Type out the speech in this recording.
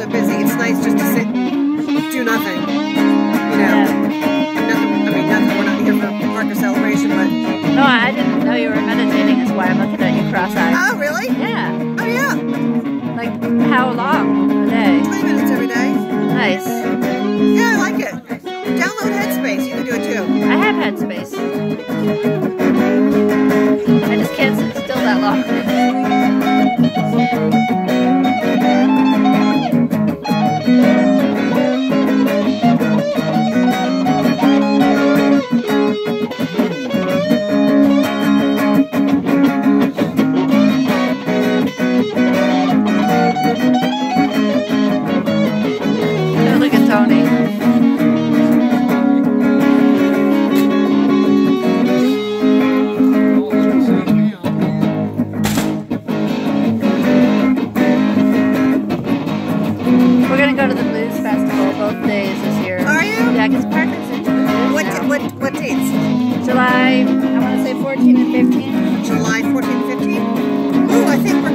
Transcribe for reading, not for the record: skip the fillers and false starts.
so busy. It's nice just to sit and do nothing. You know, nothing. I mean, nothing. We're not here for Parker celebration, but no, I didn't know you were meditating. Is why I'm looking at you cross-eyed. oh, really? Yeah. Oh, yeah. Like how long a day? 20 minutes every day. Nice. Yeah, I like it. Download Headspace. You can do it too. I have Headspace. I just can't sit still that long. Look at Tony. We're gonna go to the Blues Festival both days this year. Are you? Yeah, because Parker's into the blues now. What dates? July, I want to say 14 and 15. July 14, 15? Ooh, I think we're